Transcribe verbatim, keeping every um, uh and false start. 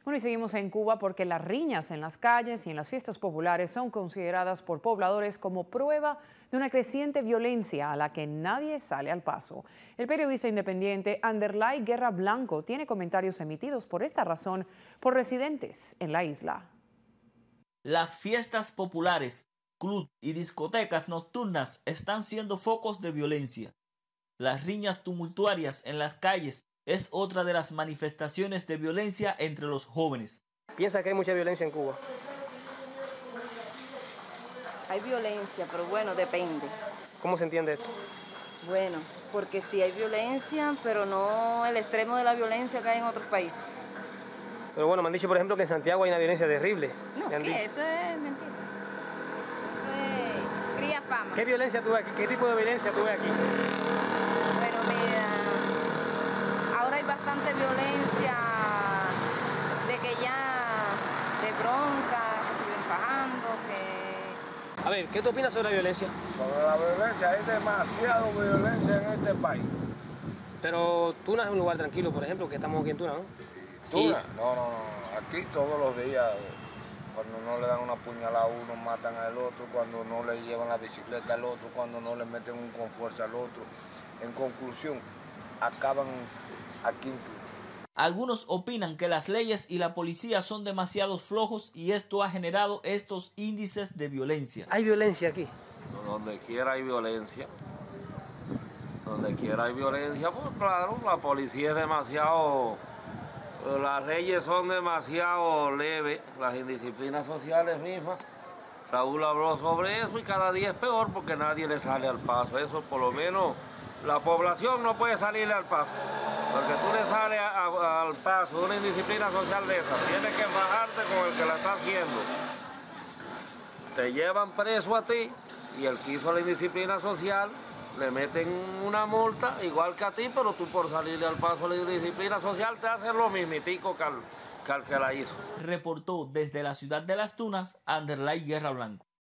Bueno, y seguimos en Cuba porque las riñas en las calles y en las fiestas populares son consideradas por pobladores como prueba de una creciente violencia a la que nadie sale al paso. El periodista independiente Anderlay Guerra Blanco tiene comentarios emitidos por esta razón por residentes en la isla. Las fiestas populares, clubs y discotecas nocturnas están siendo focos de violencia. Las riñas tumultuarias en las calles es otra de las manifestaciones de violencia entre los jóvenes. ¿Piensa que hay mucha violencia en Cuba? Hay violencia, pero bueno, depende. ¿Cómo se entiende esto? Bueno, porque sí hay violencia, pero no el extremo de la violencia que hay en otros países. Pero bueno, me han dicho, por ejemplo, que en Santiago hay una violencia terrible. No, ¿qué? Dicho. Eso es mentira. Eso es cría fama. ¿Qué violencia tú ves aquí? ¿Qué tipo de violencia tú ves aquí? Bueno, mira, ahora hay bastante violencia de que ya, de bronca, que se vienen fajando, que... A ver, ¿qué tú opinas sobre la violencia? Sobre la violencia, hay demasiada violencia en este país. Pero Tuna es un lugar tranquilo, por ejemplo, que estamos aquí en Tuna, ¿no? ¿Tuna? Y... No, no, no. Aquí todos los días, cuando no le dan una puñalada a uno, matan al otro, cuando no le llevan la bicicleta al otro, cuando no le meten un con fuerza al otro. En conclusión, acaban aquí en Tuna. Algunos opinan que las leyes y la policía son demasiado flojos y esto ha generado estos índices de violencia. ¿Hay violencia aquí? Donde quiera hay violencia. Donde quiera hay violencia, pues claro, la policía es demasiado... Las leyes son demasiado leves, las indisciplinas sociales mismas. Raúl habló sobre eso y cada día es peor porque nadie le sale al paso. Eso por lo menos la población no puede salirle al paso. Porque tú le sales a, a, al paso de una indisciplina social de esa, tienes que bajarte con el que la está haciendo. Te llevan preso a ti y el que hizo la indisciplina social le meten una multa igual que a ti, pero tú por salirle al paso de la indisciplina social te hacen lo mismitico que al que, al que la hizo. Reportó desde la ciudad de Las Tunas, Anderlay Guerra Blanco.